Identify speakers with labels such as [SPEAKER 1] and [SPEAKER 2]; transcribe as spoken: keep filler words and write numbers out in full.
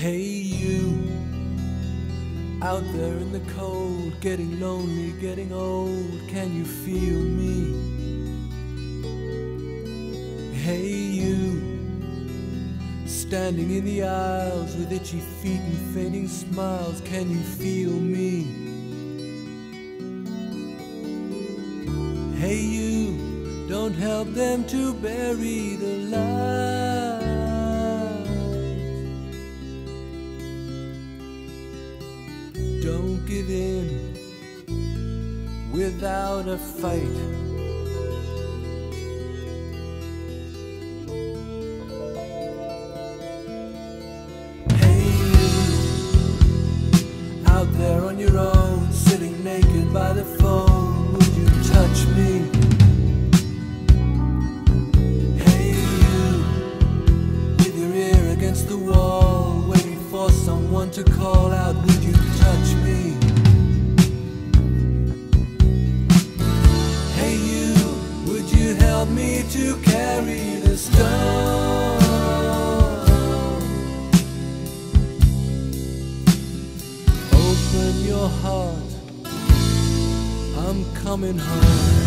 [SPEAKER 1] Hey you, out there in the cold, getting lonely, getting old, can you feel me? Hey you, standing in the aisles with itchy feet and fainting smiles, can you feel me? Hey you, don't help them to bury the light. Don't give in without a fight. Hey you, out there on your own, sitting naked by the phone, would you touch me? Hey you, with your ear against the wall, waiting for someone to call out, would you touch me? Hey you, would you help me to carry the stone? Open your heart, I'm coming home.